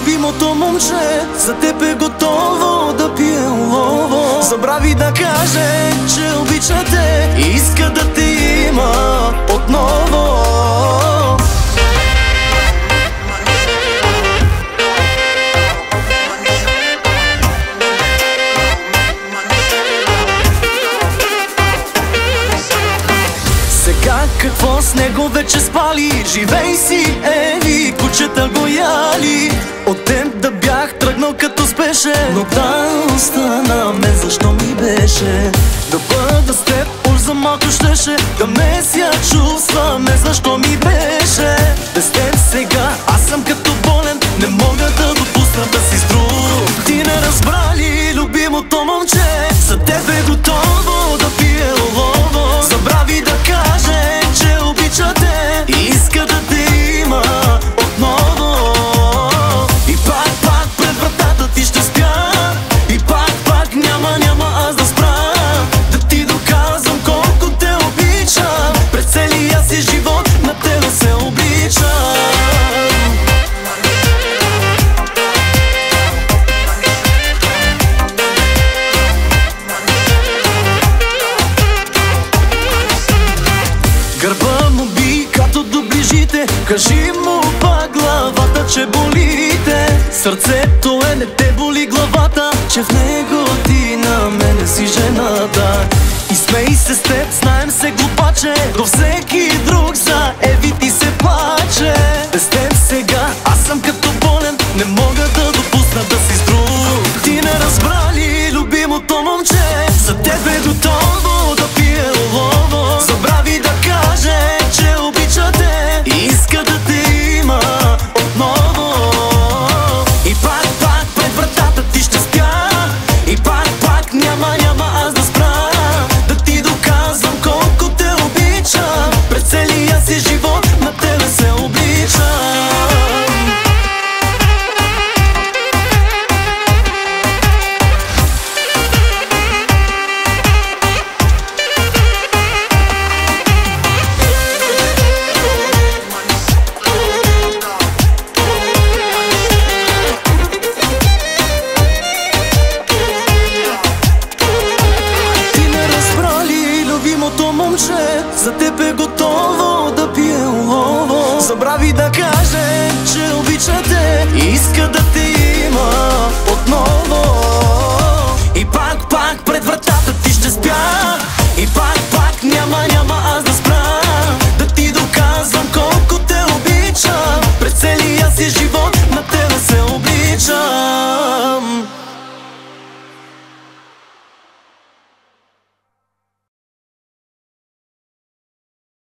любимото момче за теб е готово да пие лово. Забрави да каже, че обича те и иска да те има отново. Сега какво с него вече спали? Живей си, Еви, кучета го яли. От теб да бях тръгнал като спеше, но да остана мен, защо ми беше да бъда с теб, уж за малко щеше да меся чувстваме, защо ми беше без теб сега. Аз съм като болен, не мога да допусна да си с друг. Ти не разбра ли, любимото момче за теб е готово да пие лово. Забрави да каже, че обича те и иска да те има отново. И пак пред вратата ти ще спя, и пак няма аз да спра да ти доказвам колко те обичам. През целия си живот на тебе се обичам. Гърба му би като доближите, кажи му пак главата, че болите. Сърцето е, не те боли главата, че в него ти на мене си жената. И смей се с теб, знаем се глупаче, до всеки друг за Еви ти се плаче. Без теб сега аз съм като болен, не мога да допусна да си с друг. Ти не разбра ли, любимото момче